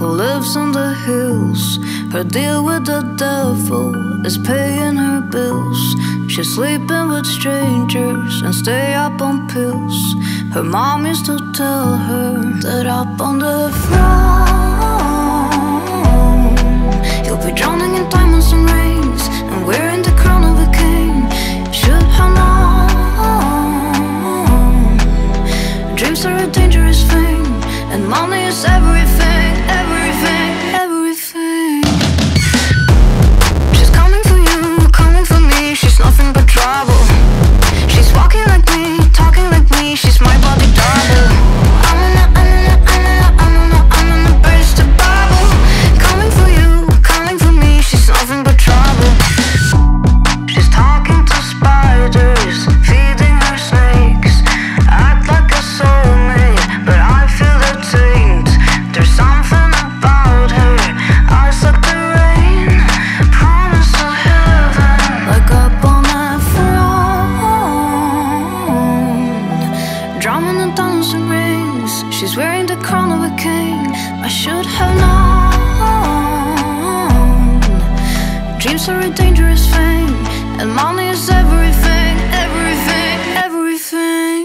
who lives in the hills. Her deal with the devil is paying her bills. She's sleeping with strangers and stay up on pills. Her mom used to tell her that up on the throne you'll be drowning in diamonds and rings and wearing the crown of a king. Should have known dreams are a dangerous thing, and money is everything, everything, everything. She's coming for you, coming for me. She's nothing but trouble. She's walking like me, talking like me. She's my body double. I'm in a burst of bubble. Coming for you, coming for me. She's nothing but trouble. She's talking to spiders, feeding her snakes. Act like a soulmate, but I feel the taint. There's something about her. I suck the rain, promise of heaven. Like up on that throne, drumming and dancing rings. She's wearing the crown of a king. I should have known dreams are a dangerous thing, and money is everything, everything, everything.